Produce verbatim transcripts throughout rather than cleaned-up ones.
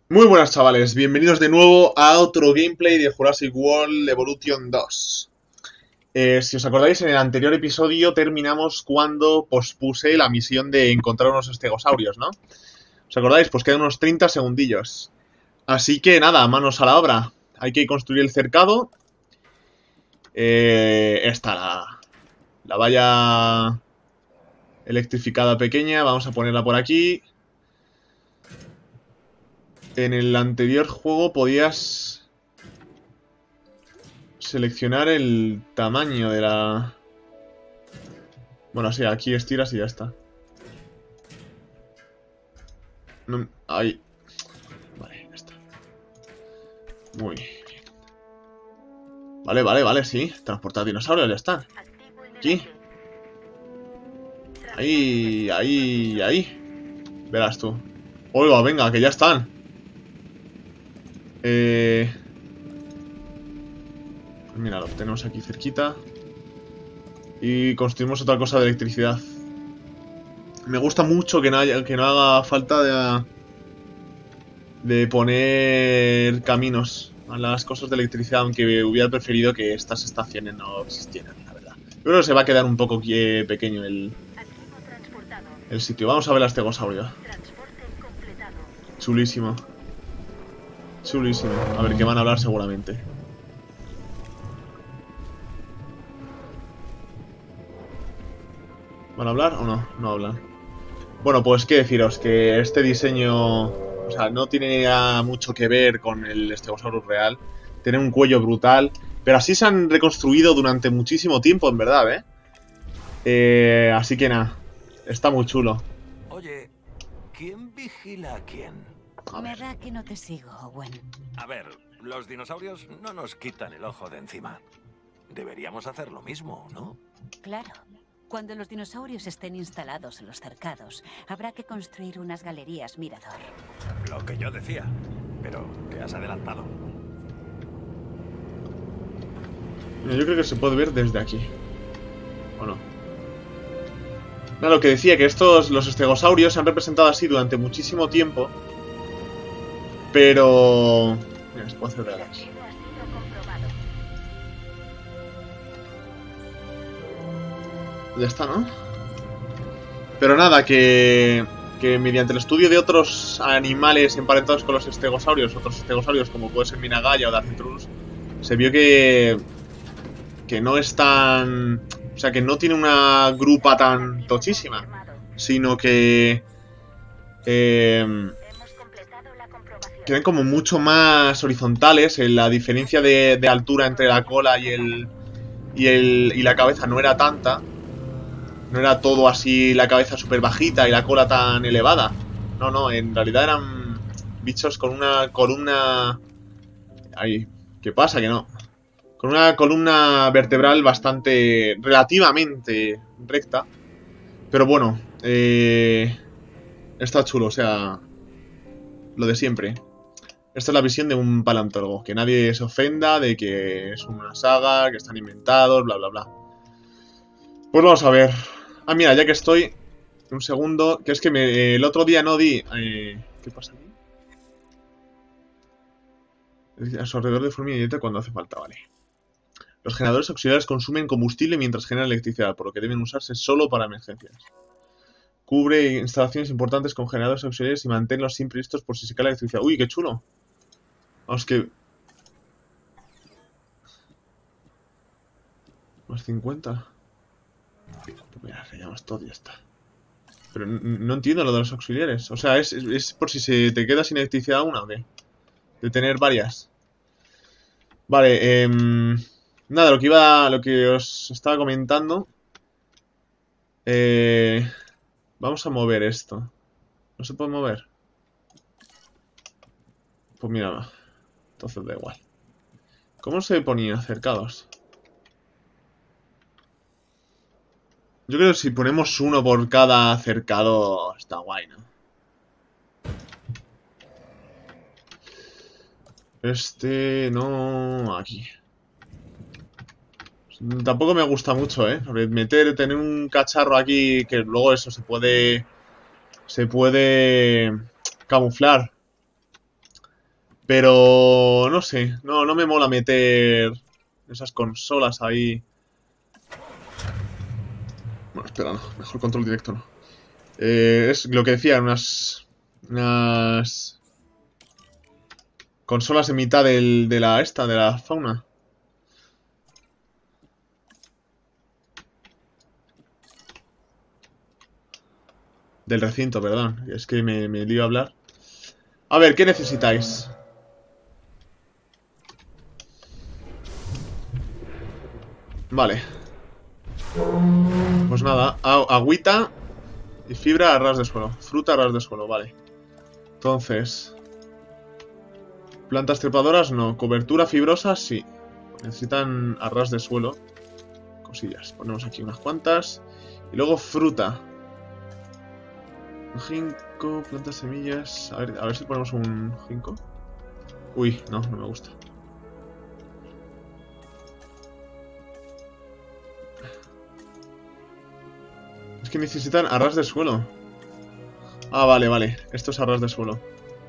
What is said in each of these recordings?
Muy buenas chavales, bienvenidos de nuevo a otro gameplay de Jurassic World Evolution dos. eh, Si os acordáis, en el anterior episodio terminamos cuando pospuse la misión de encontrar unos estegosaurios, ¿no? ¿Os acordáis? Pues quedan unos treinta segundillos. Así que nada, manos a la obra. Hay que construir el cercado. eh, Esta, la, la valla electrificada pequeña, vamos a ponerla por aquí. En el anterior juego podías seleccionar el tamaño de la... Bueno, sí, aquí estiras y ya está. No, ahí. Vale, ya está. Muy bien. Vale, vale, vale, sí. Transportar dinosaurios, ya está. Aquí. Ahí, ahí, ahí. Verás tú. Oiga, venga, que ya están. Eh... Mira, lo tenemos aquí cerquita. Y construimos otra cosa de electricidad. Me gusta mucho que no, haya, que no haga falta de, de poner caminos a las cosas de electricidad, aunque hubiera preferido que estas estaciones no existieran, la verdad. Yo creo que se va a quedar un poco pequeño el, el sitio. Vamos a ver a Stegosaurio. Chulísimo. Chulísimo. A ver qué van a hablar seguramente. ¿Van a hablar o no? No hablan. Bueno, pues qué deciros, que este diseño, o sea, no tiene mucho que ver con el Stegosaurus real. Tiene un cuello brutal, pero así se han reconstruido durante muchísimo tiempo, en verdad, ¿eh? eh así que nada, está muy chulo. Oye, ¿quién vigila a quién? A Me da que no te sigo, Owen. A ver, los dinosaurios no nos quitan el ojo de encima. Deberíamos hacer lo mismo, ¿no? Claro. Cuando los dinosaurios estén instalados en los cercados, habrá que construir unas galerías mirador. Lo que yo decía, pero te has adelantado. Yo creo que se puede ver desde aquí. ¿O no? No, lo que decía, que estos, los estegosaurios se han representado así durante muchísimo tiempo. Pero... Mira, se puede hacer de aquí. Ya está, ¿no? Pero nada, que, que mediante el estudio de otros animales emparentados con los estegosaurios, otros estegosaurios como puede ser Minagaya o Dacentrus, se vio que que no es tan... O sea, que no tiene una grupa tan tochísima, sino que eh, que ven como mucho más horizontales. La diferencia de, de altura entre la cola y el, y el y la cabeza no era tanta. No era todo así, la cabeza súper bajita y la cola tan elevada. No, no, en realidad eran bichos con una columna... Ay, ¿qué pasa? Que no. Con una columna vertebral bastante... relativamente recta. Pero bueno, eh... está chulo, o sea... Lo de siempre. Esta es la visión de un paleontólogo. Que nadie se ofenda de que es una saga, que están inventados, bla, bla, bla. Pues vamos a ver... Ah, mira, ya que estoy... Un segundo... Que es que me, el otro día no di... Eh, ¿Qué pasa aquí? A su alrededor de forma inmediata cuando hace falta, vale. Los generadores auxiliares consumen combustible mientras generan electricidad, por lo que deben usarse solo para emergencias. Cubre instalaciones importantes con generadores auxiliares y manténlos siempre listos por si se cae la electricidad. ¡Uy, qué chulo! Vamos, que... Más cincuenta... Pues mira, rellenamos todo y ya está. Pero no entiendo lo de los auxiliares. O sea, ¿es, es, es por si se te queda sin electricidad una o qué? De tener varias. Vale, eh, nada, lo que iba... Lo que os estaba comentando. Eh, vamos a mover esto. ¿No se puede mover? Pues mira, entonces da igual. ¿Cómo se ponía cercados? Yo creo que si ponemos uno por cada cercado está guay, ¿no? Este... no... aquí. Tampoco me gusta mucho, ¿eh? Meter, tener un cacharro aquí que luego eso se puede... Se puede camuflar. Pero no sé, no, no me mola meter esas consolas ahí. Bueno, espera, no, mejor control directo no. Eh, es lo que decía, unas... Unas... Consolas en mitad del, de la esta, de la fauna. Del recinto, perdón. Es que me, me lío a hablar. A ver, ¿qué necesitáis? Vale. Pues nada, agüita y fibra a ras de suelo. Fruta a ras de suelo, vale. Entonces... Plantas trepadoras, no. Cobertura fibrosa, sí. Necesitan a ras de suelo. Cosillas. Ponemos aquí unas cuantas. Y luego fruta. Un ginkgo, plantas, semillas... A ver, a ver si ponemos un ginkgo. Uy, no, no me gusta. Es que necesitan a ras de suelo. Ah, vale, vale. Esto es a ras de suelo.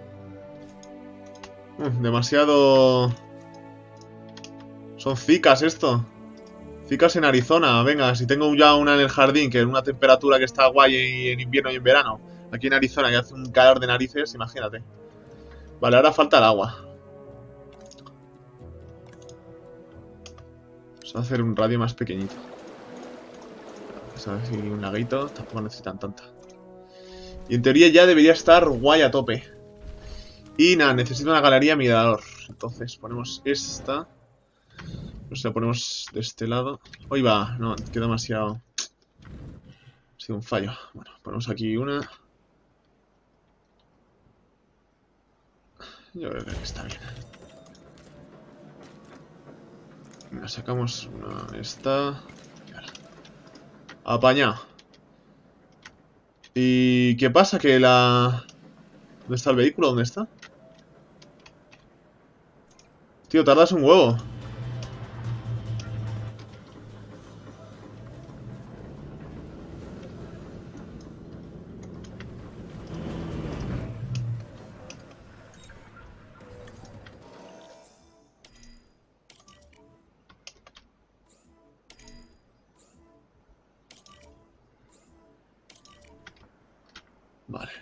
Uh, demasiado... Son cicas esto. Cicas en Arizona. Venga, si tengo ya una en el jardín, que en una temperatura que está guay en invierno y en verano. Aquí en Arizona, que hace un calor de narices, imagínate. Vale, ahora falta el agua. Vamos a hacer un radio más pequeñito. A ver si un laguito, tampoco necesitan tanta. Y en teoría ya debería estar guay a tope. Y nada, necesito una galería mirador. Entonces ponemos esta. Pues la ponemos de este lado. Hoy va, no, queda demasiado. Ha sido un fallo. Bueno, ponemos aquí una. Yo creo que está bien. Venga, sacamos una, esta. Apañado. ¿Y qué pasa? Que la... ¿Dónde está el vehículo? ¿Dónde está? Tío, tardas un huevo. Vale.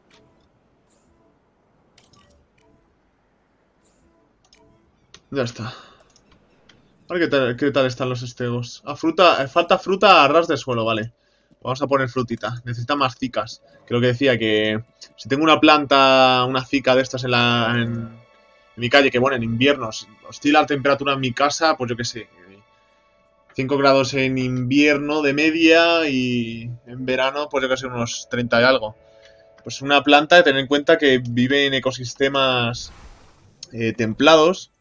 Ya está. A ver qué tal, qué tal están los estegos. Ah, fruta, eh, falta fruta a ras de suelo, vale. Vamos a poner frutita. Necesita más cicas. Que lo que decía, que si tengo una planta, una cica de estas en la en, en mi calle, que bueno, en invierno oscila la temperatura en mi casa, pues yo qué sé, cinco grados en invierno de media y en verano, pues yo que sé, unos treinta y algo. Pues una planta, de tener en cuenta que vive en ecosistemas eh, templados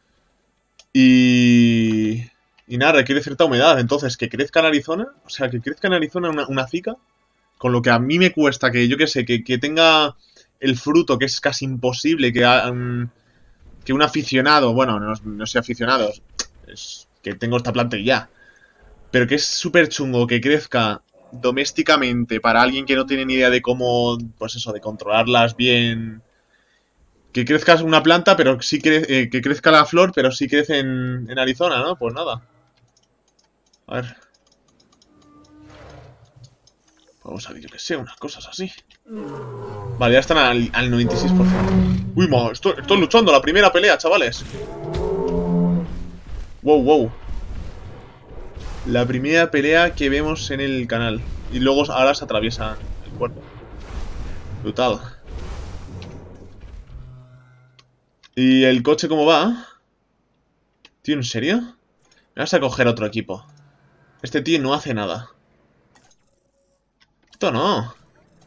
y, y nada, requiere cierta humedad. Entonces, que crezca en Arizona, o sea, que crezca en Arizona una, una cica, con lo que a mí me cuesta, que yo qué sé, que, que tenga el fruto, que es casi imposible, que, um, que un aficionado, bueno, no, no soy aficionado, es que tengo esta planta y ya, pero que es súper chungo que crezca domésticamente para alguien que no tiene ni idea de cómo, pues eso, de controlarlas bien. Que crezca una planta, pero sí cre eh, que crezca la flor, pero sí crece en, en Arizona, ¿no? Pues nada. A ver. Vamos a ver, yo que sé, unas cosas así. Vale, ya están al, al noventa y seis por ciento. Uy, ma, estoy, estoy luchando la primera pelea, chavales. Wow, wow. La primera pelea que vemos en el canal. Y luego ahora se atraviesa el cuerpo. Brutal. ¿Y el coche cómo va? Tío, ¿en serio? Me vas a coger otro equipo. Este tío no hace nada. Esto no.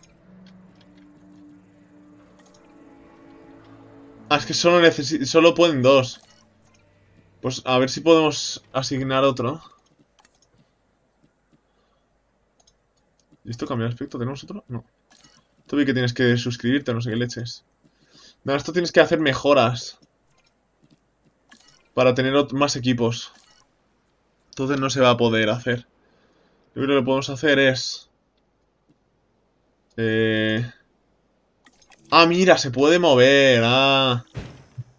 Ah, es que solo necesito, solo pueden dos. Pues a ver si podemos asignar otro. ¿Esto cambia de aspecto? ¿Tenemos otro? No. Esto vi que tienes que suscribirte, no sé qué leches. No, esto tienes que hacer mejoras para tener más equipos. Entonces no se va a poder hacer. Yo creo que lo que podemos hacer es... Eh... Ah, mira, se puede mover. Ah.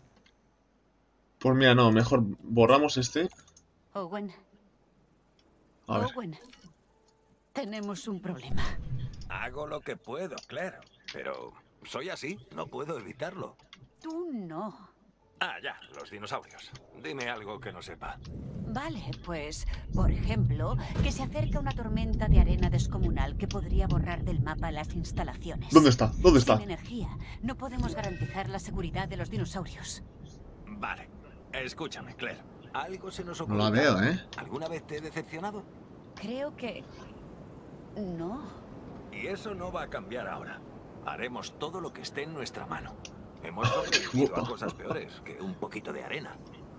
Pues mira, no, mejor borramos este. Owen. A ver. Owen. Tenemos un problema. Hago lo que puedo, claro. Pero soy así, no puedo evitarlo. Tú no. Ah, ya, los dinosaurios. Dime algo que no sepa. Vale, pues, por ejemplo, que se acerca una tormenta de arena descomunal que podría borrar del mapa las instalaciones. ¿Dónde está? ¿Dónde está? Sin energía, no podemos garantizar la seguridad de los dinosaurios. Vale. Escúchame, Claire. Algo se nos No ocurre. la veo, ¿eh? ¿Alguna vez te he decepcionado? Creo que... no. Y eso no va a cambiar ahora. Haremos todo lo que esté en nuestra mano. Hemos sobrevivido a cosas peores que un poquito de arena.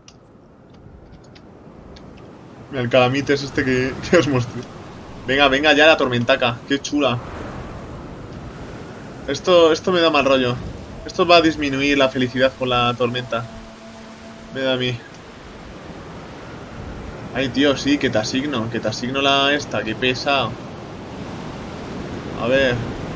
Mira, el calamite es este que, que os mostré. Venga, venga ya la tormentaca. Qué chula. Esto, esto me da mal rollo. Esto va a disminuir la felicidad con la tormenta. Me da a mí. Ay, tío, sí, que te asigno. Que te asigno la esta. Qué pesado. A ver.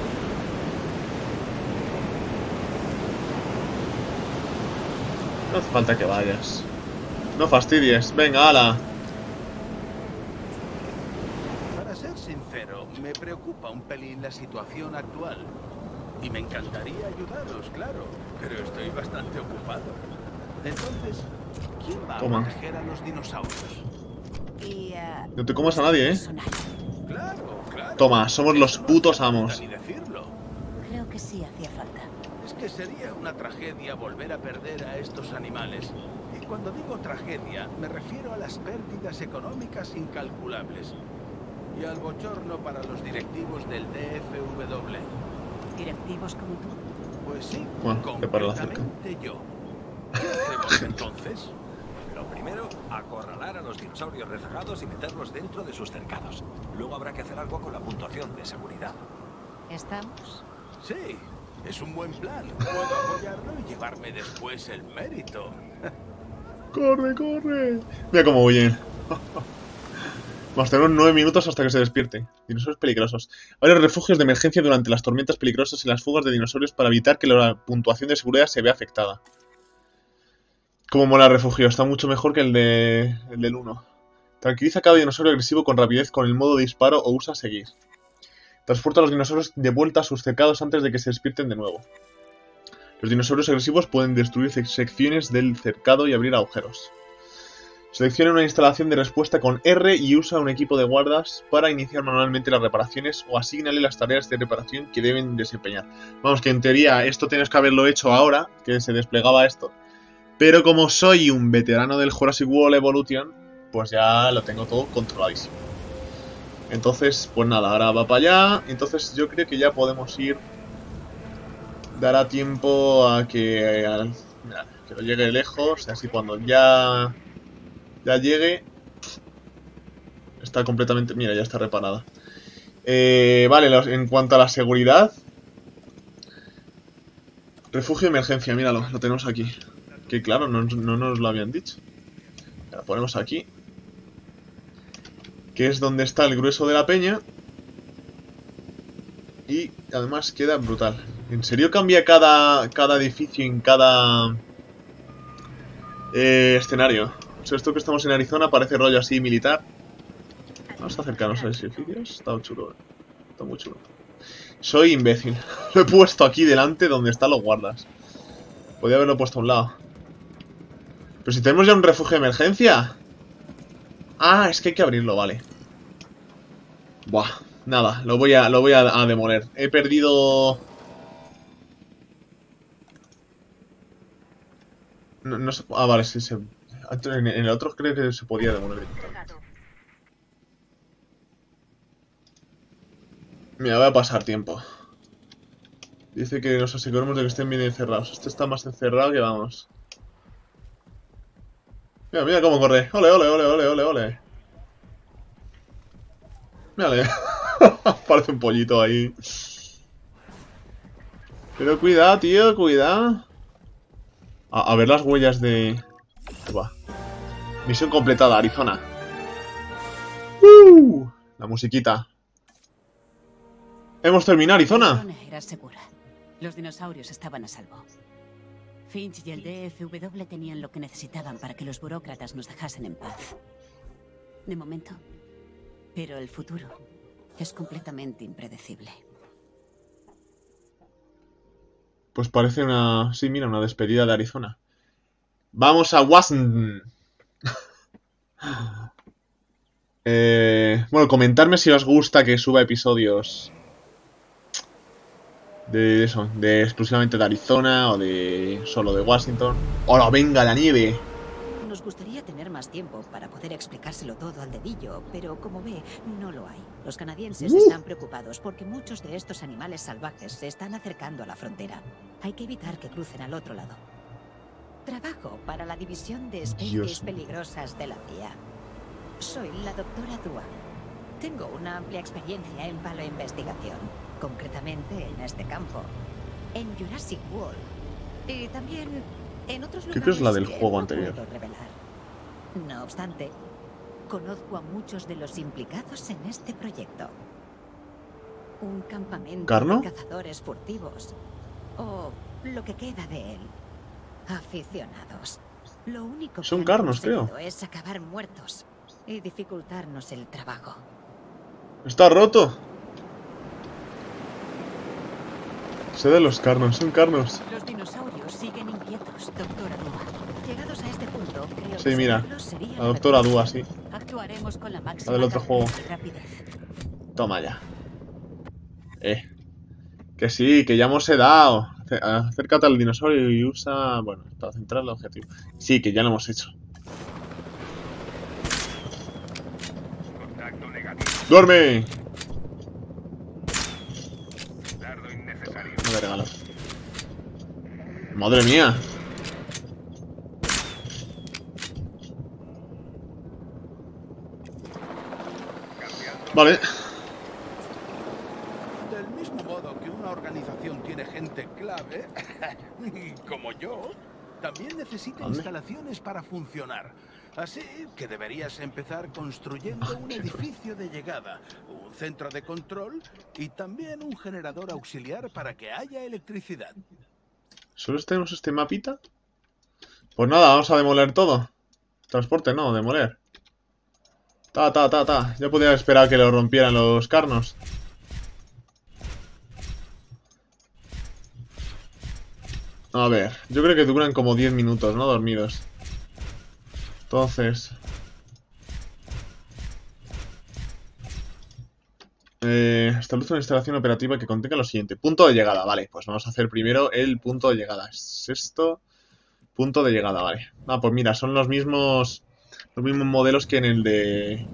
No hace falta que vayas. No fastidies. Venga, ala. Para ser sincero, me preocupa un pelín la situación actual. Y me encantaría ayudaros, claro, pero estoy bastante ocupado. Entonces, ¿quién va Toma. a proteger a los dinosaurios? Y... eh, No te comas a nadie, ¿eh? personal. Claro, claro. Toma, somos los Eso no putos hace falta amos. ni decirlo. Creo que sí hacía falta. Es que sería una tragedia volver a perder a estos animales. Y cuando digo tragedia, me refiero a las pérdidas económicas incalculables. Y al bochorno para los directivos del D F W. ¿Directivos como tú? Pues sí, Bueno, que para la cerca. concretamente yo. ¿Qué hacemos entonces? Lo primero, acorralar a los dinosaurios rezagados y meterlos dentro de sus cercados. Luego habrá que hacer algo con la puntuación de seguridad. ¿Estamos? Sí, es un buen plan. Puedo apoyarlo y llevarme después el mérito. ¡Corre, corre! Mira cómo huyen. Vamos, tenemos nueve minutos hasta que se despierte. Dinosaurios peligrosos. Varios refugios de emergencia durante las tormentas peligrosas y las fugas de dinosaurios para evitar que la puntuación de seguridad se vea afectada. Como mola el refugio, está mucho mejor que el, de, el del uno. Tranquiliza a cada dinosaurio agresivo con rapidez con el modo disparo o usa seguir. Transporta a los dinosaurios de vuelta a sus cercados antes de que se despierten de nuevo. Los dinosaurios agresivos pueden destruir secciones del cercado y abrir agujeros. Seleccione una instalación de respuesta con R y usa un equipo de guardas para iniciar manualmente las reparaciones o asígnale las tareas de reparación que deben desempeñar. Vamos, que en teoría esto tienes que haberlo hecho ahora, que se desplegaba esto. Pero como soy un veterano del Jurassic World Evolution, pues ya lo tengo todo controladísimo. Entonces, pues nada, ahora va para allá. Entonces yo creo que ya podemos ir. Dará tiempo a que, a, mira, que lo llegue lejos, así cuando ya... Ya llegue. Está completamente... Mira, ya está reparada. Eh, vale, los, en cuanto a la seguridad. Refugio de emergencia, míralo, lo tenemos aquí. Que claro, no, no nos lo habían dicho. Lo ponemos aquí. Que es donde está el grueso de la peña. Y además queda brutal. ¿En serio cambia cada, cada edificio en cada eh, escenario? O sea, esto que estamos en Arizona parece rollo así militar. Vamos a acercarnos a los edificios. Está chulo, eh. Está muy chulo. Soy imbécil. Lo he puesto aquí delante donde están los guardas. Podría haberlo puesto a un lado. Pero si tenemos ya un refugio de emergencia. Ah, es que hay que abrirlo, vale. Buah, nada, lo voy a, lo voy a, a demoler. He perdido... No, no se... Ah, vale, sí se... En el otro creo que se podía demoler. Mira, voy a pasar tiempo. Dice que nos aseguremos de que estén bien encerrados. Este está más encerrado que vamos. Mira, mira cómo corre. Ole, ole, ole, ole, ole, ole. Mírale. Parece un pollito ahí. Pero cuidado, tío, cuidado. A, a ver las huellas de... Buah. Misión completada, Arizona. ¡Uh! La musiquita. Hemos terminado, Arizona. La zona era segura. Los dinosaurios estaban a salvo. Finch y el D F W tenían lo que necesitaban para que los burócratas nos dejasen en paz. De momento. Pero el futuro es completamente impredecible. Pues parece una... Sí, mira, una despedida de Arizona. Vamos a Washington. eh, bueno, comentarme si os gusta que suba episodios de eso, de exclusivamente de Arizona o de solo de Washington. ¡Hola, venga, la nieve! Nos gustaría tener más tiempo para poder explicárselo todo al dedillo, pero como ve, no lo hay. Los canadienses uh. están preocupados porque muchos de estos animales salvajes se están acercando a la frontera. Hay que evitar que crucen al otro lado. Trabajo para la División de Especies Dios. Peligrosas de la C I A. Soy la doctora Dua. Tengo una amplia experiencia en paleoinvestigación, concretamente en este campo, en Jurassic World y también en otros lugares. ¿Qué es la del que juego no anterior? puedo revelar. No obstante, conozco a muchos de los implicados en este proyecto. Un campamento ¿Carno? de cazadores furtivos, o lo que queda de él. Aficionados. Lo único que Son han carnos, conseguido creo. es acabar muertos y dificultarnos el trabajo. Está roto. Sé de los carnos, son carnos. Los dinosaurios siguen inquietos, doctora Dua. Llegados a este punto, creo Sí, que mira, seguirlos sería la doctora mejor. Dua, sí. Actuaremos con la máxima La del otro juego. cautela y rapidez. Toma ya. Eh. Que sí, que ya hemos dado. Acércate al dinosaurio y usa... Bueno, para centrar el objetivo. Sí, que ya lo hemos hecho. ¡Duerme! No me regalo. ¡Madre mía! Vale. Del mismo modo que una organización tiene gente clave, como yo, también necesita ¿Dónde? instalaciones para funcionar. Así que deberías empezar construyendo un edificio de llegada, un centro de control y también un generador auxiliar para que haya electricidad. ¿Solo tenemos este mapita? Pues nada, vamos a demoler todo. Transporte no, demoler. Ta, ta, ta, ta. Ya podía esperar que lo rompieran los carnos. A ver, yo creo que duran como diez minutos, ¿no? Dormidos. Entonces... Eh, establece una instalación operativa que contenga lo siguiente. Punto de llegada, vale. Pues vamos a hacer primero el punto de llegada. ¿Es esto? Punto de llegada, vale. Ah, pues mira, son los mismos... Los mismos modelos que en el de...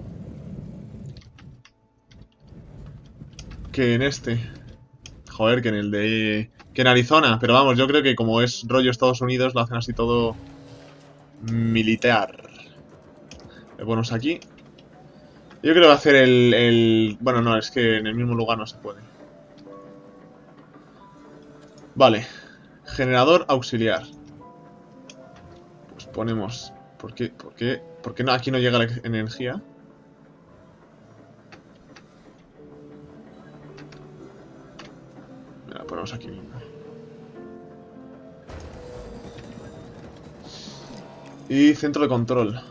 Que en este. Joder, que en el de... Que en Arizona. Pero vamos, yo creo que como es rollo Estados Unidos, lo hacen así todo... militar. Le ponemos aquí. Yo creo hacer el, el... Bueno, no, es que en el mismo lugar no se puede. Vale. Generador auxiliar. Pues ponemos... ¿Por qué? ¿Por qué? ¿Por qué no, aquí no llega la energía? La ponemos aquí mismo. Y centro de control.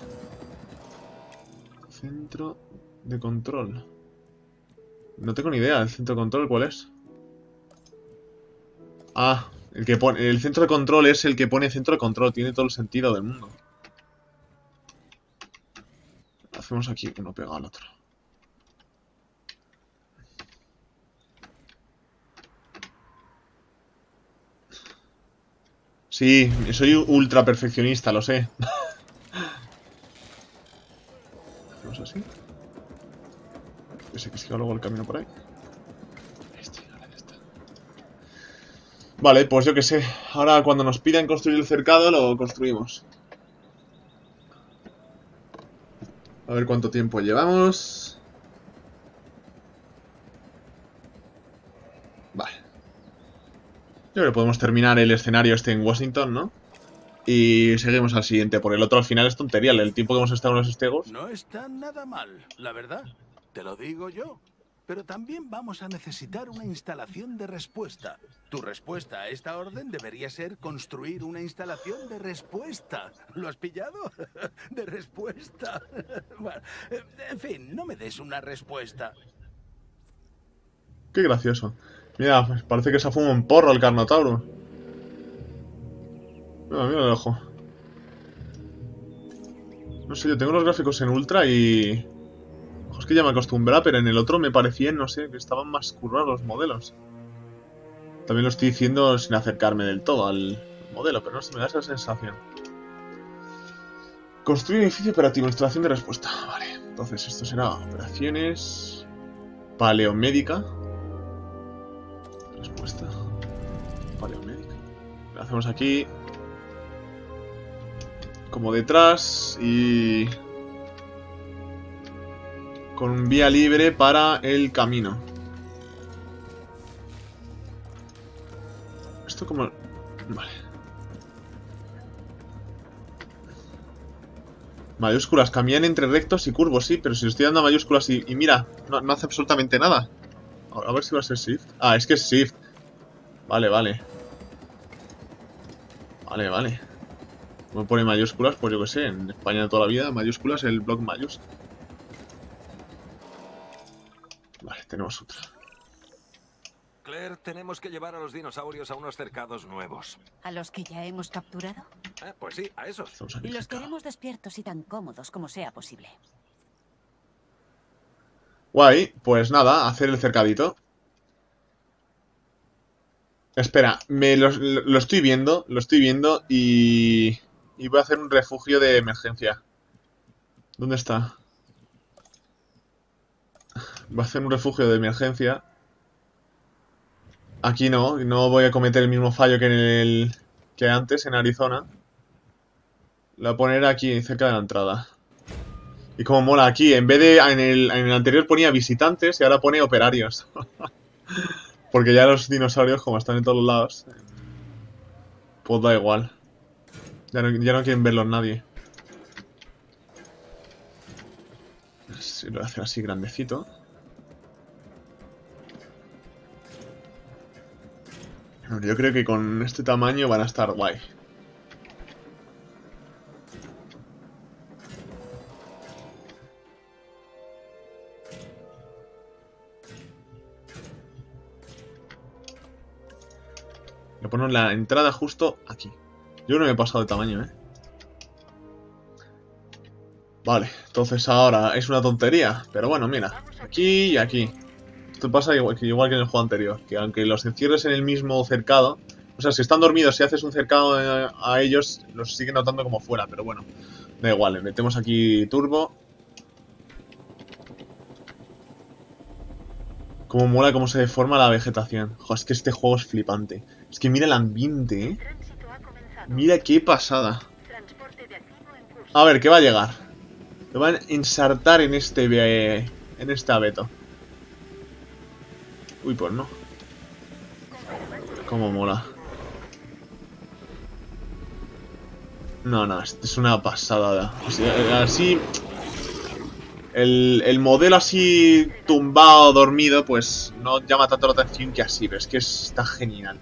Centro de control. No tengo ni idea. ¿El centro de control cuál es? Ah, el que pone... El centro de control es el que pone centro de control. Tiene todo el sentido del mundo. Hacemos aquí uno pegado al otro. Sí, soy ultra perfeccionista, lo sé. Hacemos así. Que sé que siga luego el camino por ahí. Este, ahora ya está. Vale, pues yo que sé. Ahora cuando nos pidan construir el cercado, lo construimos. A ver cuánto tiempo llevamos. Vale. Yo creo que podemos terminar el escenario este en Washington, ¿no? Y seguimos al siguiente. Por el otro al final es tontería. El tiempo que hemos estado en los estegos. No está nada mal, la verdad. Te lo digo yo. pero también vamos a necesitar una instalación de respuesta. Tu respuesta a esta orden debería ser construir una instalación de respuesta. ¿Lo has pillado? De respuesta. Bueno, en fin, no me des una respuesta. Qué gracioso. Mira, pues parece que se fuma un porro el Carnotaurus. Mira, mira el ojo. No sé, yo tengo los gráficos en ultra y... Es que ya me acostumbré, pero en el otro me parecían, no sé, que estaban más currados los modelos. También lo estoy diciendo sin acercarme del todo al modelo, pero no sé, me da esa sensación. Construir edificio operativo, instalación de respuesta. Vale, entonces esto será operaciones... Paleomédica. Respuesta. Paleomédica. Lo hacemos aquí... Como detrás y... Con vía libre para el camino. Esto como... Vale. Mayúsculas. Cambian entre rectos y curvos, sí. Pero si estoy dando mayúsculas y, y mira, no, no hace absolutamente nada. A, a ver si va a ser Shift. Ah, es que es Shift. Vale, vale. Vale, vale. ¿Cómo pone mayúsculas? Pues yo que sé. En España de toda la vida, mayúsculas, el bloc mayúsculas. Vale, tenemos otra. Claire, tenemos que llevar a los dinosaurios a unos cercados nuevos. ¿A los que ya hemos capturado? Eh, pues sí, a esos. Y los queremos despiertos y tan cómodos como sea posible. Guay, pues nada, hacer el cercadito. Espera, me lo, lo, lo estoy viendo, lo estoy viendo y... Y voy a hacer un refugio de emergencia. ¿Dónde está? Voy a hacer un refugio de emergencia. Aquí no, no voy a cometer el mismo fallo que en el que antes, en Arizona. Lo voy a poner aquí, cerca de la entrada. Y como mola aquí, en vez de... En el, en el anterior ponía visitantes y ahora pone operarios. Porque ya los dinosaurios, como están en todos lados, pues da igual. Ya no, ya no quieren verlos nadie. Si lo voy a hacer así grandecito. Yo creo que con este tamaño van a estar guay. Le ponemos la entrada justo aquí. Yo no me he pasado de tamaño, ¿eh? Vale, entonces ahora es una tontería. Pero bueno, mira, aquí y aquí. Esto pasa igual que, igual que en el juego anterior. Que aunque los encierres en el mismo cercado, o sea, si están dormidos, si haces un cercado a, a ellos, los siguen notando como fuera. Pero bueno, da igual, le metemos aquí turbo. Como mola cómo se deforma la vegetación. Joder, es que este juego es flipante. Es que mira el ambiente, ¿eh? Mira qué pasada. A ver, ¿qué va a llegar? Lo van a ensartar en este... Eh, en este abeto. Uy, pues no. Cómo mola. No, no, es una pasada. O sea, así... El, el modelo así tumbado, dormido, pues no llama tanto la atención que así, pero es que está genial.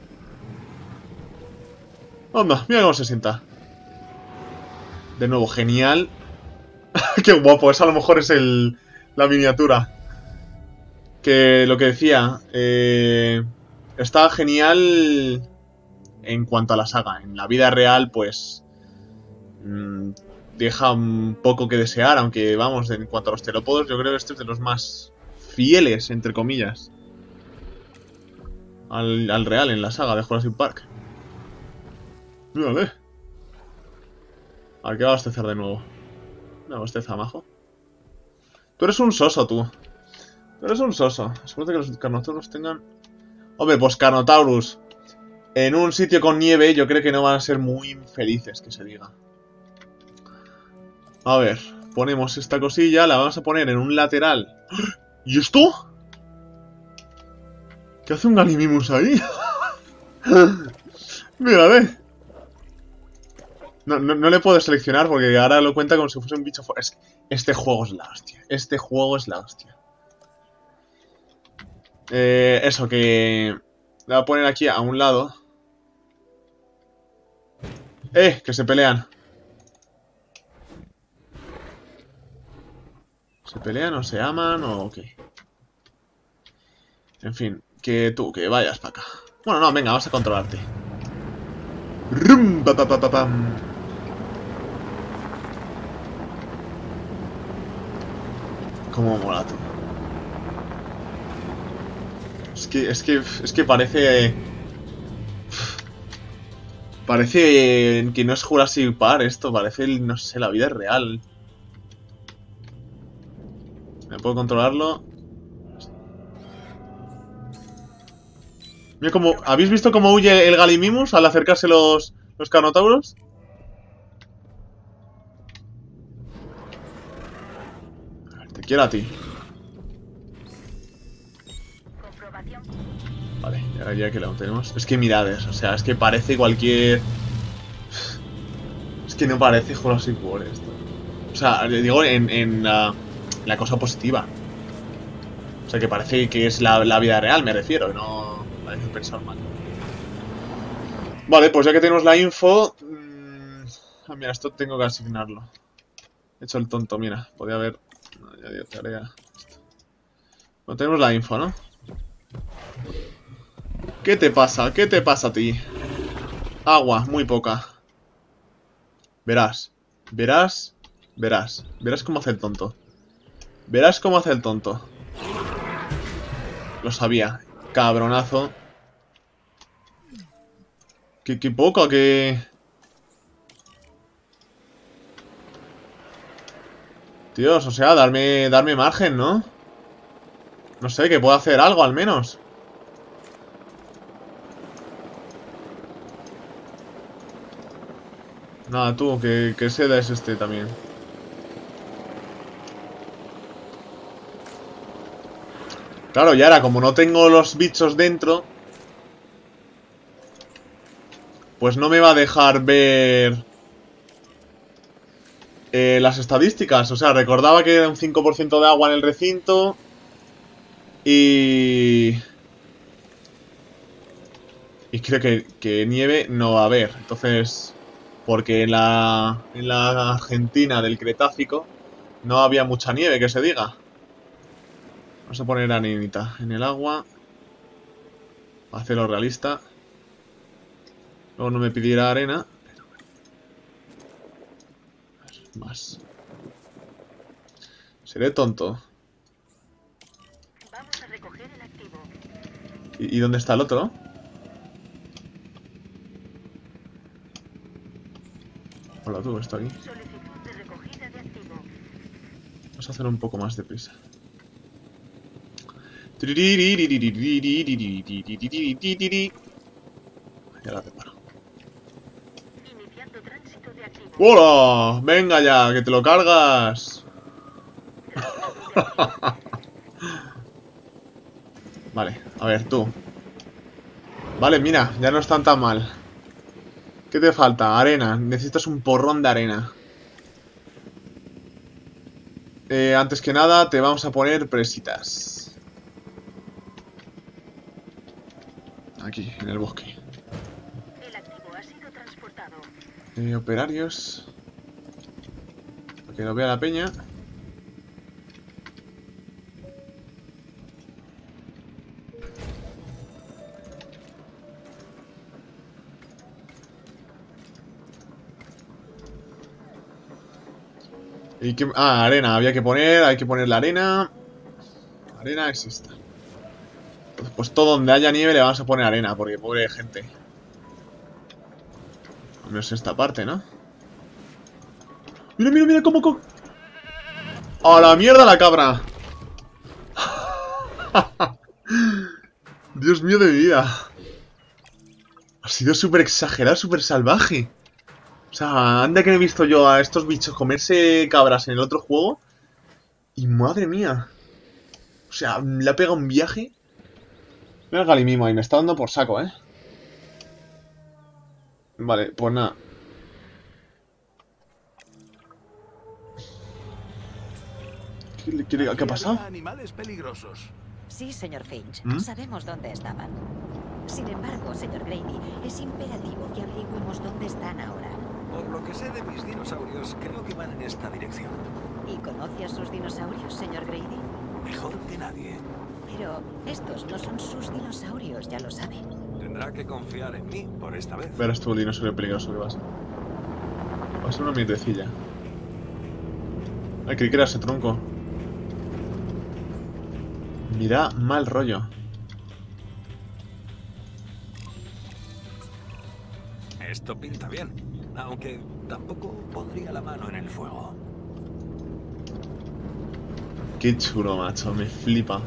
Anda, mira cómo se sienta. De nuevo, genial. Qué guapo, eso a lo mejor es el, la miniatura. Que lo que decía, eh, está genial en cuanto a la saga. En la vida real, pues... Mmm, deja un poco que desear, aunque vamos, en cuanto a los terópodos, yo creo que este es de los más fieles, entre comillas, al, al real en la saga de Jurassic Park. Mírale. A ver, ¿qué va a abastecer de nuevo? ¿Me abasteza, majo? Tú eres un soso, tú. Tú eres un soso. Espero que los Carnotaurus tengan... Hombre, pues Carnotaurus en un sitio con nieve yo creo que no van a ser muy felices, que se diga. A ver, ponemos esta cosilla, la vamos a poner en un lateral. ¿Y esto? ¿Qué hace un Gallimimus ahí? Mírale. No, no, no le puedo seleccionar porque ahora lo cuenta como si fuese un bicho fuera. Es que este juego es la hostia. Este juego es la hostia. Eh, eso, que... Le voy a poner aquí a un lado. ¡Eh! Que se pelean. ¿Se pelean o se aman o qué? En fin, que tú, que vayas para acá. Bueno, no, venga, vamos a controlarte. Rum, pa, pa, pa, pa, pam. Cómo mola tú. Es que, es que, es que parece... Parece que no es Jurassic Park esto, parece, no sé, la vida es real. ¿Me puedo controlarlo? Mira cómo... ¿Habéis visto cómo huye el Gallimimus al acercarse los, los Carnotauros? A ver, te quiero a ti. Vale, ya, ya que lo tenemos. Es que mirad eso, o sea, es que parece cualquier... Es que no parece Jurassic World esto. O sea, digo en, en la, la cosa positiva. O sea, que parece que es la, la vida real, me refiero, no parece pensar mal. Vale, pues ya que tenemos la info... Mmm, ah, mira, esto tengo que asignarlo. He hecho el tonto, mira, podía haber... No, ya dio tarea. Bueno, tenemos la info, ¿no? ¿Qué te pasa? ¿Qué te pasa a ti? Agua, muy poca. Verás, verás, verás. Verás cómo hace el tonto. Verás cómo hace el tonto. Lo sabía. Cabronazo. Qué, qué poco, que... Dios, o sea, darme, darme margen, ¿no? No sé, que pueda hacer algo al menos. Nada, tú, que, que seda es este también. Claro, y ahora, como no tengo los bichos dentro, pues no me va a dejar ver eh, las estadísticas. O sea, recordaba que era un cinco por ciento de agua en el recinto. Y... Y creo que, que nieve no va a haber. Entonces... Porque en la, en la Argentina del Cretácico no había mucha nieve, que se diga. Vamos a poner arenita en el agua. Para hacerlo realista. Luego no me pidiera arena. Más. Seré tonto. Vamos a recoger el activo. ¿Y, y dónde está el otro? Hola, tú, está aquí. Solicitud de recogida de activo. Vamos a hacer un poco más de prisa. Ya la reparo. Iniciando tránsito de activo. ¡Hola! Venga ya, que te lo cargas. Vale, a ver, tú. Vale, mira, ya no están tan mal. ¿Qué te falta? Arena. Necesitas un porrón de arena. Eh, antes que nada, te vamos a poner presitas. Aquí, en el bosque. El activo ha sido transportado. Eh, operarios. Para que lo vea la peña. Y que, ah, arena, había que poner, hay que poner la arena. Arena es esta. Entonces, pues todo donde haya nieve le vamos a poner arena, porque pobre gente. Al menos esta parte, ¿no? Mira, mira, mira cómo... co- ¡A la mierda la cabra! Dios mío de mi vida. Ha sido súper exagerado, súper salvaje. O sea, anda que no he visto yo a estos bichos comerse cabras en el otro juego. Y madre mía. O sea, le ha pegado un viaje. Mira el Galimimo ahí, me está dando por saco, ¿eh? Vale, pues nada. ¿Qué, qué, qué ha pasado? Animales peligrosos. Sí, señor Finch. ¿Mm? Sabemos dónde estaban. Sin embargo, señor Grady, es imperativo que averigüemos dónde están ahora. Por lo que sé de mis dinosaurios, creo que van en esta dirección. ¿Y conoce a sus dinosaurios, señor Grady? Mejor que nadie. Pero estos no son sus dinosaurios, ya lo sabe. Tendrá que confiar en mí por esta vez. Verás tú el dinosaurio peligroso que vas. Va a ser una mierdecilla. Ay, creí que era ese tronco. Mira, mal rollo. Esto pinta bien, aunque tampoco pondría la mano en el fuego. Qué chulo, macho, me flipa.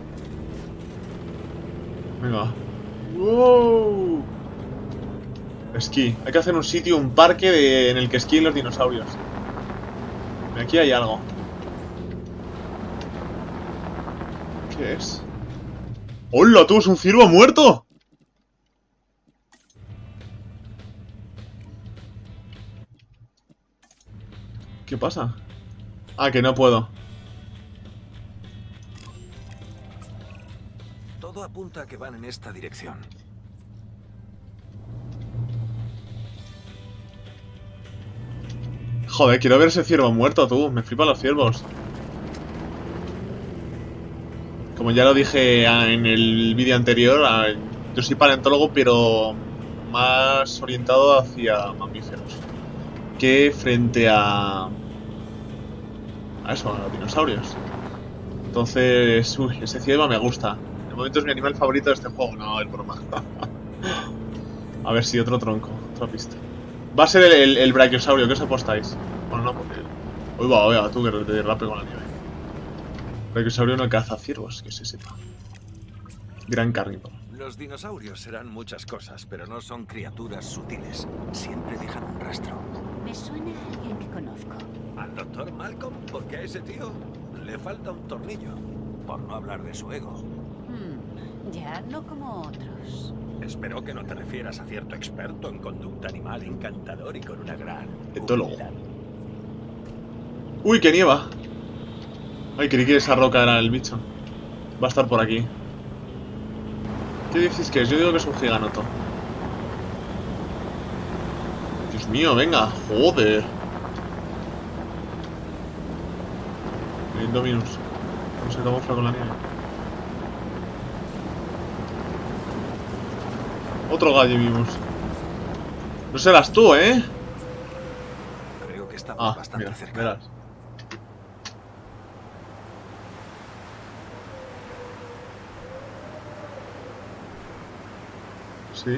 Venga. ¡Wow! Esquí. Hay que hacer un sitio, un parque de, en el que esquíen los dinosaurios. Aquí hay algo. ¿Qué es? ¡Hola, tú! ¡Es un ciervo muerto! ¿Qué pasa? Ah, que no puedo. Todo apunta a que van en esta dirección. Joder, quiero ver ese ciervo muerto, tú. Me flipan los ciervos. Como ya lo dije en el vídeo anterior, yo soy paleontólogo, pero más orientado hacia mamíferos. Que frente a... a eso, a los dinosaurios. Entonces, uy, ese ciervo me gusta. De momento es mi animal favorito de este juego. No, es broma. A ver si otro tronco, otra pista. Va a ser el, el, el brachiosaurio, ¿qué os apostáis? Bueno, no, porque... Uy, va, oiga, tú que te derrape con la nieve. Brachiosaurio no caza ciervos, que se sepa. Gran carnívoro. Los dinosaurios serán muchas cosas, pero no son criaturas sutiles. Siempre dejan un rastro. Me suena a alguien que conozco. ¿Al doctor Malcolm? Porque a ese tío le falta un tornillo. Por no hablar de su ego. Hmm, ya, no como otros. Espero que no te refieras a cierto experto en conducta animal encantador y con una gran... Etólogo. humildad. Uy, que nieva. Ay, creí que esa roca era el bicho. Va a estar por aquí. ¿Qué dices que es? Yo digo que es un giganoto. Dios mío, venga, joder. Indominus. No se camufla con la nieve. Otro Gallimimus. No serás tú, ¿eh? Creo que estamos Ah, bastante mira, cerca. verás. ¿Sí?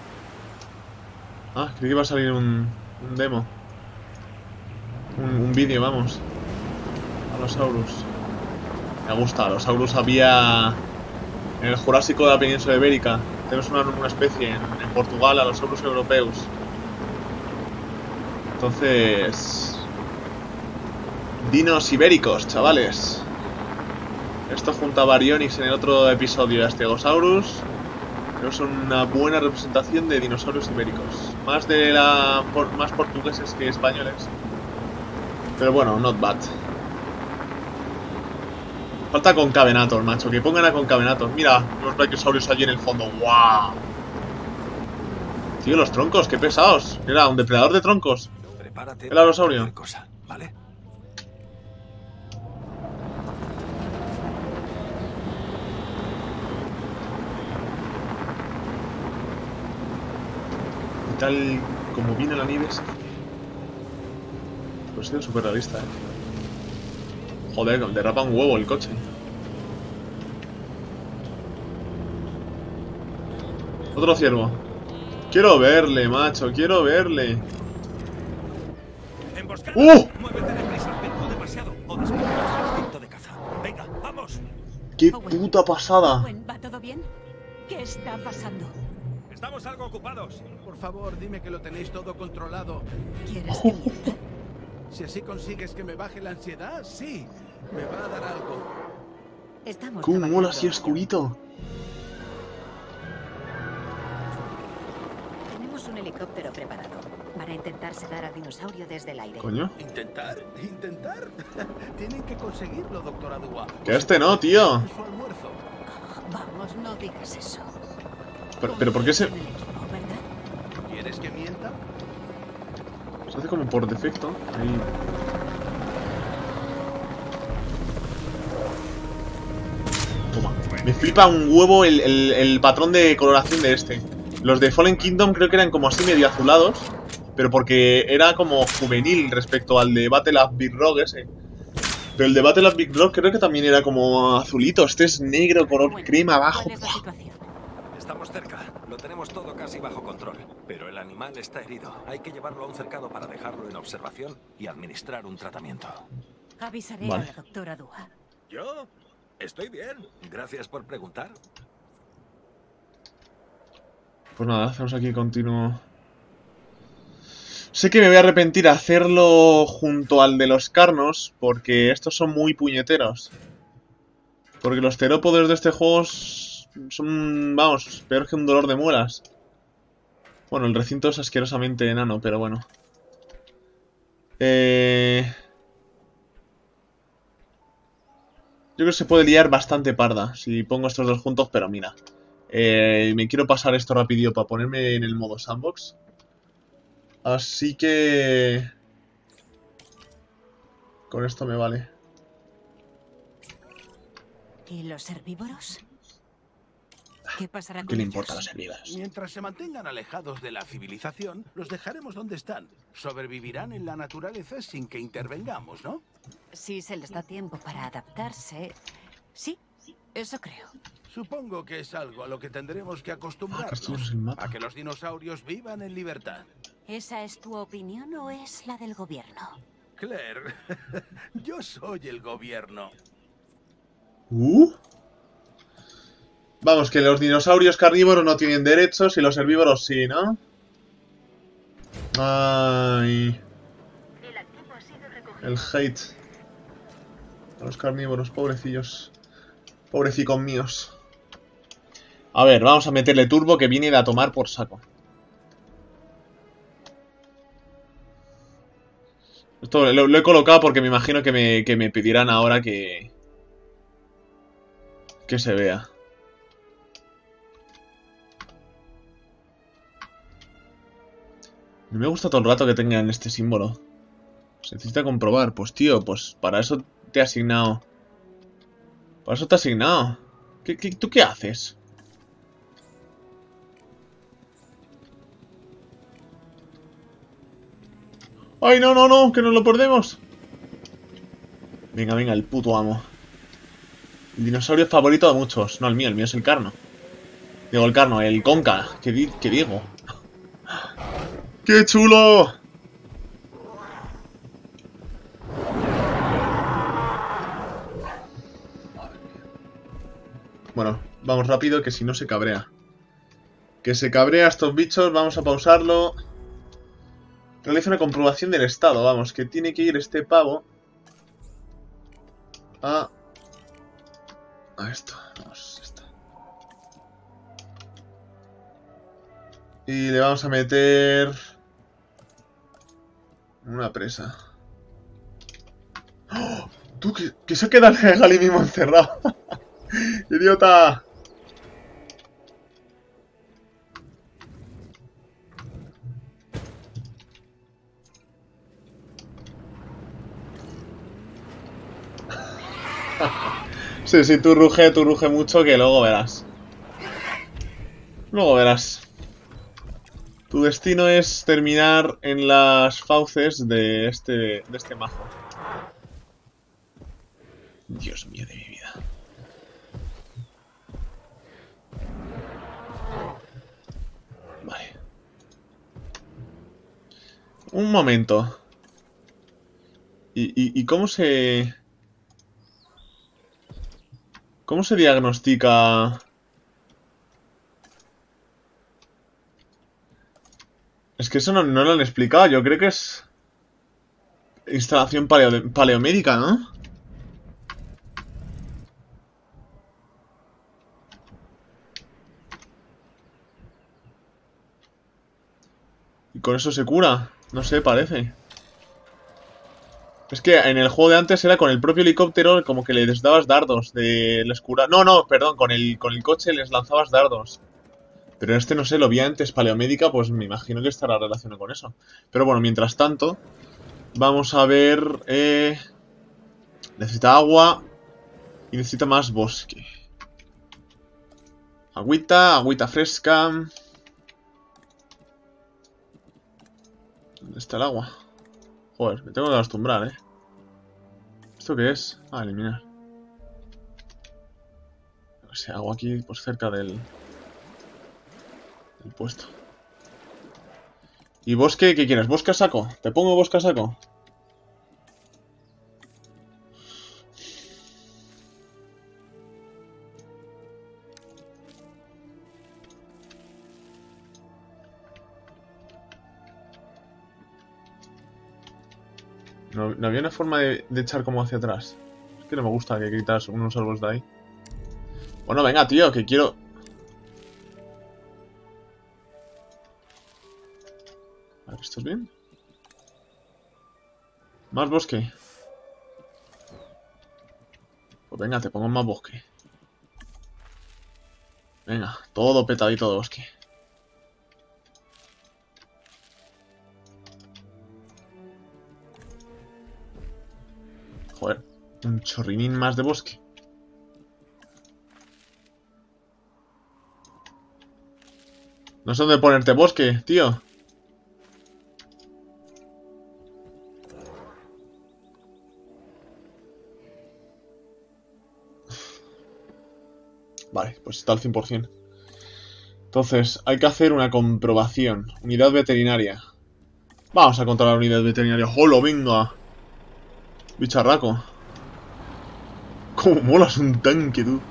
Ah, creí que iba a salir un, un demo. Un, un vídeo, vamos. Allosaurus. Me gusta, Allosaurus había... En el Jurásico de la península ibérica. Tenemos una, una especie en, en Portugal, Allosaurus europeus. Entonces... Dinos ibéricos, chavales. Esto junto a Baryonyx en el otro episodio de Stegosaurus. Creo que son una buena representación de dinosaurios ibéricos. Más de la por, más portugueses que españoles. Pero bueno, not bad. Falta Concavenator, macho. Que pongan a Concavenator. Mira, los brachiosaurios allí en el fondo. ¡Wow! Tío, los troncos, qué pesados. Era un depredador de troncos. Prepárate El alosaurio. para cualquier cosa, ¿vale? Y tal como viene la nieve. Pues es súper realista, eh. Joder, derrapa un huevo el coche. Otro ciervo. Quiero verle, macho, quiero verle. ¡Emboscada! ¡Uh! ¡Muévete deprisa! ¡Vengo demasiado! ¡O desplegarás el instinto de caza! ¡Venga, vamos! ¡Qué Owen, puta pasada! Owen, ¿va todo bien? ¿Qué está pasando? Estamos algo ocupados. Por favor, dime que lo tenéis todo controlado. ¿Quieres que mienta? Si así consigues que me baje la ansiedad, sí, me va a dar algo. Estamos ¡Cómo mola trabajando así en ello. oscurito! Tenemos un helicóptero preparado. Van a intentar sedar al dinosaurio desde el aire. Coño. ¿Intentar? ¿Intentar? Tienen que conseguirlo, doctor Adua. Que este no, tío. Su almuerzo. vamos, no digas eso. Pero, pero ¿por qué se...? En el equipo, ¿verdad? ¿Quieres que mienta? Se hace como por defecto. Ahí. Toma. Me flipa un huevo el, el, el patrón de coloración de este. Los de Fallen Kingdom creo que eran como así medio azulados, pero porque era como juvenil respecto al de Battle of Big Rock ese. Pero el de Battle of Big Rock creo que también era como azulito. Este es negro, color Bueno, crema abajo. ¿cuál es la situación? Estamos cerca. Lo tenemos todo casi bajo control. Pero el animal está herido. Hay que llevarlo a un cercado para dejarlo en observación y administrar un tratamiento. Avisaré Vale. a la doctora Dua. ¿Yo? Estoy bien. Gracias por preguntar. Pues nada, hacemos aquí continuo. Sé que me voy a arrepentir hacerlo junto al de los Carnos, porque estos son muy puñeteros. Porque los terópodos de este juego son, vamos, peor que un dolor de muelas. Bueno, el recinto es asquerosamente enano, pero bueno. Eh... Yo creo que se puede liar bastante parda si pongo estos dos juntos, pero mira. Eh, me quiero pasar esto rapidito para ponerme en el modo sandbox. Así que... con esto me vale. ¿Y los herbívoros? ¿Qué pasará con ¿Qué le ellos? importa a los herbívoros? Mientras se mantengan alejados de la civilización, los dejaremos donde están. Sobrevivirán en la naturaleza sin que intervengamos, ¿no? Si se les da tiempo para adaptarse... Sí, eso creo. Supongo que es algo a lo que tendremos que Ah, acostumbrarnos. castillos en mapa. A que los dinosaurios vivan en libertad. ¿Esa es tu opinión o es la del gobierno? Claire, yo soy el gobierno. Uh. Vamos, que los dinosaurios carnívoros no tienen derechos y los herbívoros sí, ¿no? Ay, El activo ha sido recogido. el hate. A los carnívoros, pobrecillos. Pobrecicos míos. A ver, vamos a meterle turbo que viene a tomar por saco. Esto lo, lo he colocado porque me imagino que me, que me pedirán ahora que... que se vea. No me gusta todo el rato que tengan este símbolo. Se necesita comprobar. Pues tío, pues para eso te he asignado. Para eso te he asignado. ¿Qué, qué, ¿Tú qué haces? ¡Ay, no, no, no! ¡Que nos lo perdemos! Venga, venga, el puto amo. El dinosaurio favorito de muchos. No, el mío, el mío es el Carno. Digo, el Carno, el Conca. ¿Qué, di qué digo? ¡Qué chulo! Bueno, vamos rápido que si no se cabrea. Que se cabrea estos bichos, vamos a pausarlo. Realiza una comprobación del estado, vamos, que tiene que ir este pavo a... a esto, vamos, esto. Y le vamos a meter... una presa. ¡Oh! ¡Tú, que, que se queda el Gali mismo encerrado! ¡Idiota! Sí, sí, tú ruge, tú ruge mucho que luego verás. Luego verás. Tu destino es terminar en las fauces de este, de este majo. Dios mío de mi vida. Vale. Un momento. ¿Y, y, y cómo se... ¿Cómo se diagnostica? Es que eso no, no lo han explicado. Yo creo que es... instalación paleo, paleomédica, ¿no? Y con eso se cura. No sé, parece. Es que en el juego de antes era con el propio helicóptero como que les dabas dardos de les cura... No, no, perdón, con el, con el coche les lanzabas dardos. Pero este no sé, lo vi antes, paleomédica, pues me imagino que estará relacionado con eso. Pero bueno, mientras tanto, vamos a ver... Eh... Necesita agua y necesita más bosque. Agüita, agüita fresca. ¿Dónde está el agua? Joder, me tengo que acostumbrar, ¿eh? ¿Esto qué es? Ah, eliminar. No sé, hago aquí, pues cerca del... del puesto. ¿Y bosque? ¿Qué quieres? ¿Bosque a saco? ¿Te pongo bosque a saco? No, no había una forma de, de echar como hacia atrás. Es que no me gusta que quitas unos árboles de ahí. Bueno, venga, tío, que quiero... A ver, ¿estás bien? Más bosque. Pues venga, te pongo más bosque. Venga, todo petadito de bosque. Joder, un chorrinín más de bosque. No sé dónde ponerte bosque, tío. Vale, pues está al cien por cien. Entonces, hay que hacer una comprobación. Unidad veterinaria. Vamos a controlar la unidad veterinaria. ¡Holo, venga! Bicharraco. ¡Cómo molas un tanque, tú!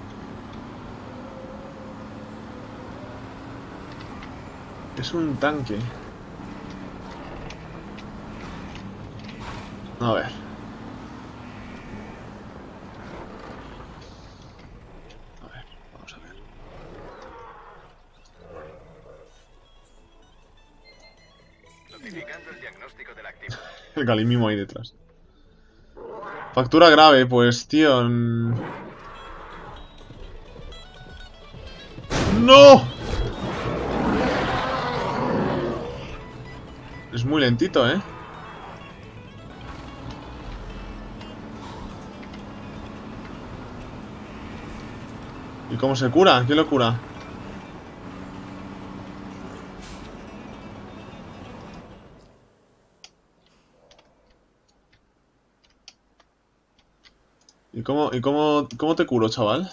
Es un tanque. A ver. A ver, vamos a ver. Notificando el diagnóstico del activo. El Galimimo ahí detrás. Factura grave, pues, tío. ¡No! Es muy lentito, ¿eh? ¿Y cómo se cura? ¿Qué lo cura? ¿Y cómo, y cómo, cómo te curo, chaval?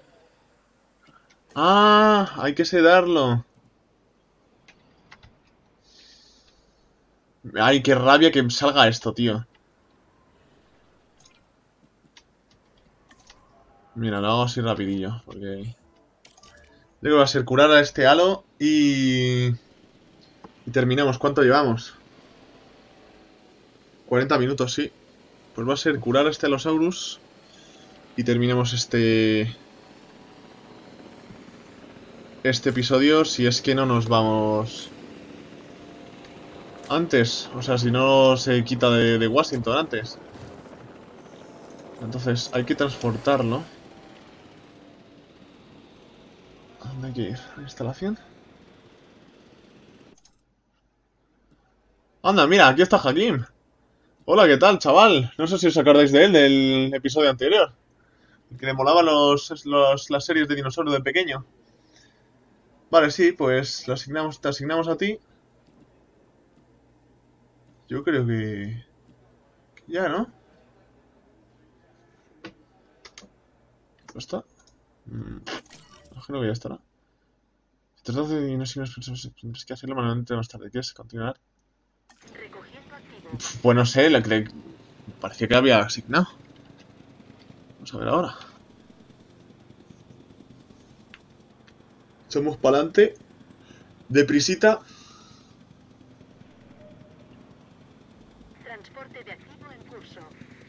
¡Ah! Hay que sedarlo. Ay, qué rabia que salga esto, tío. Mira, lo hago así rapidillo, porque... Creo que va a ser curar a este halo y... Y terminamos. ¿Cuánto llevamos? cuarenta minutos, sí. Pues va a ser curar a este Allosaurus y terminemos este... Este episodio, si es que no nos vamos... Antes, o sea, si no se quita de, de Washington antes. Entonces hay que transportarlo. ¿A dónde hay que ir? ¿A instalación? Anda, mira, aquí está Hakim. Hola, ¿qué tal, chaval? No sé si os acordáis de él, del episodio anterior. El que le molaban los, los, las series de dinosaurios de pequeño. Vale, sí, pues lo asignamos, te asignamos a ti. Yo creo que... que ya, ¿no? ¿No está? Mm, imagino que ya estará. Si te trata de no tendrás que hacerlo manualmente más tarde. ¿Quieres continuar? Recogiendo activo. Pff, pues no sé, lo que le... parecía que había asignado. Vamos a ver ahora. Echamos para adelante. Deprisita. Transporte de activo en curso.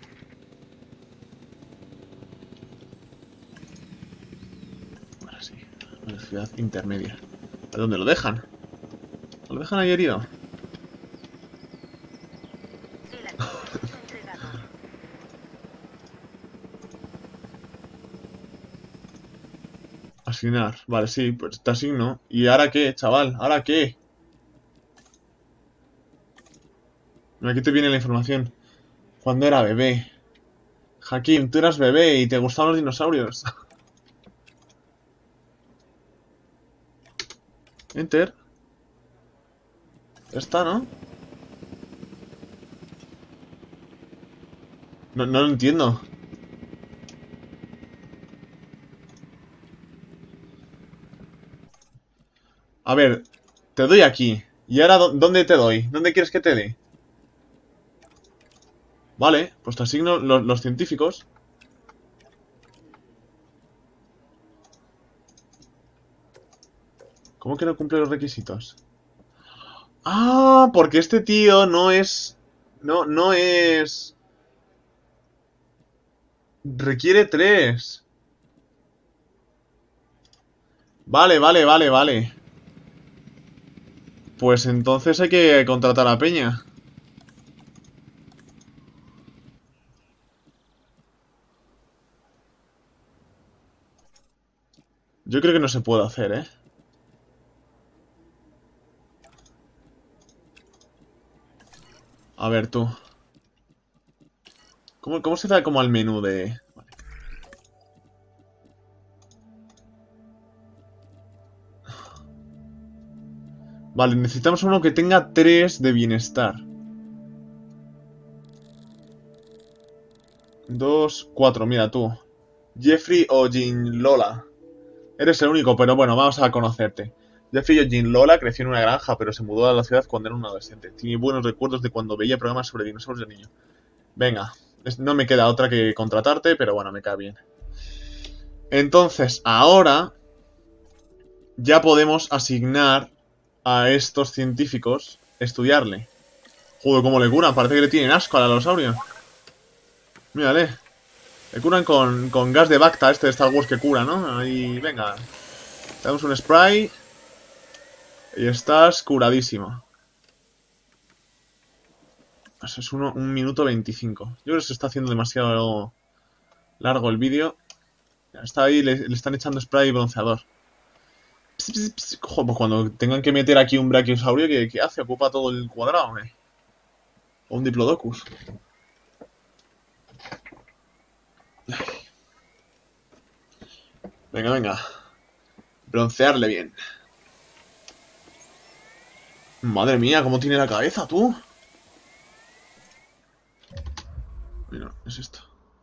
Ahora sí. Velocidad intermedia. ¿A dónde lo dejan? ¿Lo dejan ahí herido? El activo es entregado. Asignar. Vale, sí, pues te asigno. ¿Y ahora qué, chaval? ¿Ahora qué? Aquí te viene la información. Cuando era bebé. Hakim, tú eras bebé y te gustaban los dinosaurios. Enter. Ya está, ¿no? No, no lo entiendo. A ver, te doy aquí. ¿Y ahora dónde te doy? ¿Dónde quieres que te dé? Vale, pues te asigno los, los científicos. ¿Cómo que no cumple los requisitos? Ah, porque este tío no es... No, no es... Requiere tres. Vale, vale, vale, vale. Pues entonces hay que contratar a Peña. Yo creo que no se puede hacer, ¿eh? A ver, tú. ¿Cómo, cómo se da como al menú de...? Vale. Vale, necesitamos uno que tenga tres de bienestar. Dos, cuatro, mira tú. Jeffrey o Jean Lola. Eres el único, pero bueno, vamos a conocerte. Jeffrey o Jean Lola creció en una granja, pero se mudó a la ciudad cuando era un adolescente. Tiene buenos recuerdos de cuando veía programas sobre dinosaurios de niño. Venga, no me queda otra que contratarte, pero bueno, me cae bien. Entonces, ahora ya podemos asignar a estos científicos estudiarle. Joder, cómo le curan, parece que le tienen asco al alosaurio. Mírale. Le curan con, con gas de Bacta, este de Star Wars que cura, ¿no? Ahí, venga. Te damos un spray. Y estás curadísimo. Eso es uno, un minuto veinticinco. Yo creo que se está haciendo demasiado largo el vídeo. Está ahí, le, le están echando spray bronceador. Pss, pss, pss. Joder, pues cuando tengan que meter aquí un brachiosaurio, ¿qué, qué hace? ¿Ocupa todo el cuadrado, eh? O un diplodocus. Venga, venga. Broncearle bien. Madre mía, cómo tiene la cabeza, tú. Mira, es esto.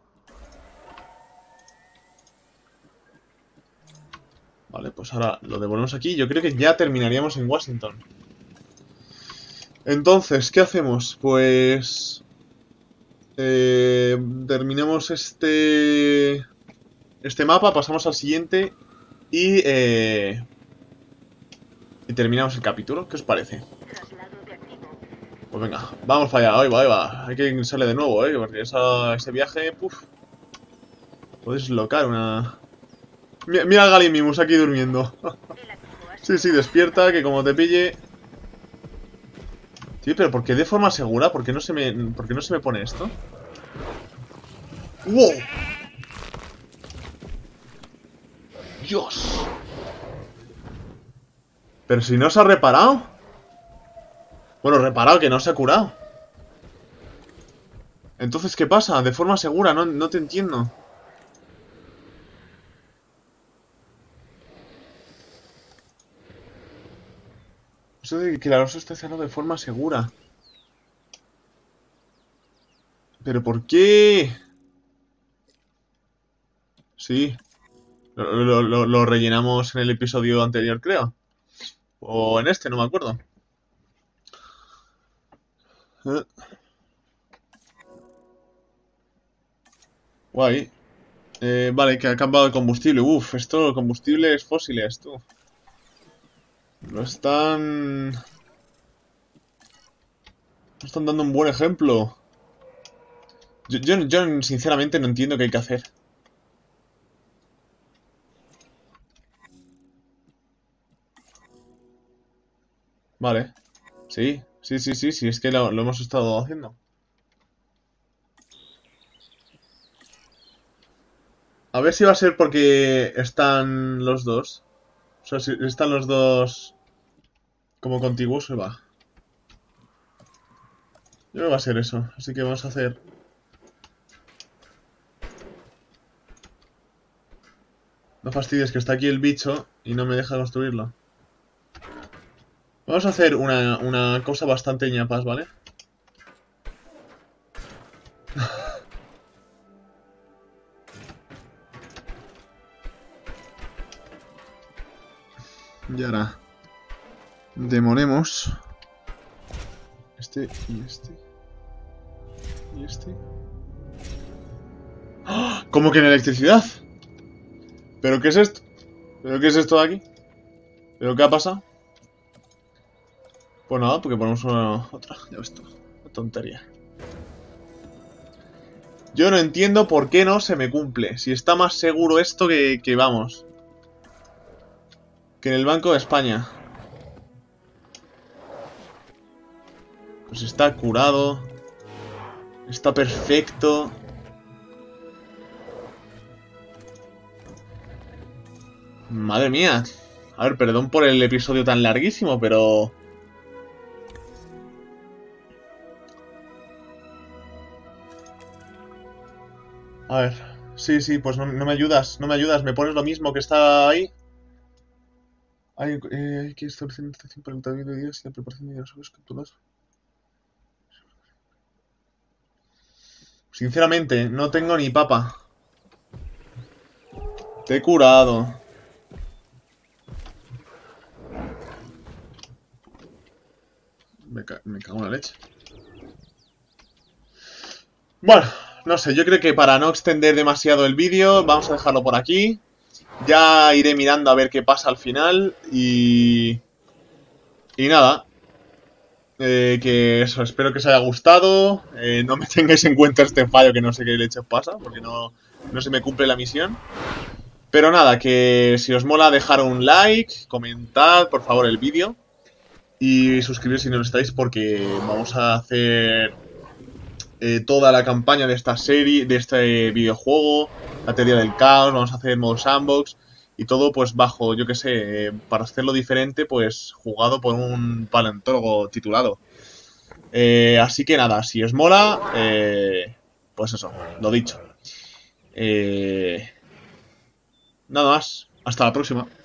Vale, pues ahora lo devolvemos aquí. Yo creo que ya terminaríamos en Washington. Entonces, ¿qué hacemos? Pues... Eh, terminemos este... Este mapa, pasamos al siguiente. Y... Eh, y terminamos el capítulo. ¿Qué os parece? Traslado de activo. Pues venga, vamos para allá. Ahí va, ahí va. Hay que irse de nuevo, ¿eh? Porque esa, ese viaje... Puf, puedes locar una... Mira, mira al Galimimus aquí durmiendo. El activo ha Sí, sí, despierta, que como te pille... Sí, pero ¿por qué de forma segura? ¿Por qué no se me, ¿por qué no se me pone esto? ¡Wow! ¡Dios! Pero si no se ha reparado. Bueno, reparado, que no se ha curado. Entonces, ¿qué pasa? De forma segura, no, no te entiendo. Eso de que la losa esté cerrada de forma segura. ¿Pero por qué? Sí. Lo, lo, lo, lo rellenamos en el episodio anterior, creo. O en este, no me acuerdo. Eh. Guay. Eh, vale, que ha cambiado el combustible. Uf, esto, combustibles fósiles, tú. No están... No están dando un buen ejemplo. Yo, yo, yo sinceramente no entiendo qué hay que hacer. Vale. Sí, sí, sí, sí, sí, es que lo, lo hemos estado haciendo. A ver si va a ser porque están los dos. O sea, si están los dos como contiguos, se va. Yo creo que va a ser eso. Así que vamos a hacer... No fastidies que está aquí el bicho y no me deja construirlo. Vamos a hacer una, una cosa bastante ñapas, ¿vale? Y ahora demolemos este y este y este. ¡Oh! ¿Cómo que en electricidad? ¿Pero qué es esto? ¿Pero qué es esto de aquí? ¿Pero qué ha pasado? Pues nada, porque ponemos una otra. Ya ves tú, una tontería. Yo no entiendo por qué no se me cumple. Si está más seguro esto que, que vamos. Que en el Banco de España. Pues está curado. Está perfecto. Madre mía. A ver, perdón por el episodio tan larguísimo, pero... A ver. Sí, sí, pues no, no me ayudas. No me ayudas. Me pones lo mismo que está ahí. Hay, eh, hay que establecer una estación para el tratamiento de días y la preparación de las obras capturadas. Sinceramente, no tengo ni papa. Te he curado. Me, ca me cago en la leche. Bueno, no sé, yo creo que para no extender demasiado el vídeo, vamos a dejarlo por aquí. Ya iré mirando a ver qué pasa al final. Y... Y nada. Eh, que eso, espero que os haya gustado. Eh, no me tengáis en cuenta este fallo, que no sé qué leche pasa, porque no, no se me cumple la misión. Pero nada, que si os mola dejar un like, comentad por favor el vídeo. Y suscribiros si no lo estáis, porque vamos a hacer eh, toda la campaña de esta serie, de este videojuego, la teoría del caos, vamos a hacer modo sandbox. Y todo pues bajo, yo que sé, eh, para hacerlo diferente, pues jugado por un paleontólogo titulado. Eh, así que nada, si os mola, eh, pues eso, lo dicho. Eh, nada más, hasta la próxima.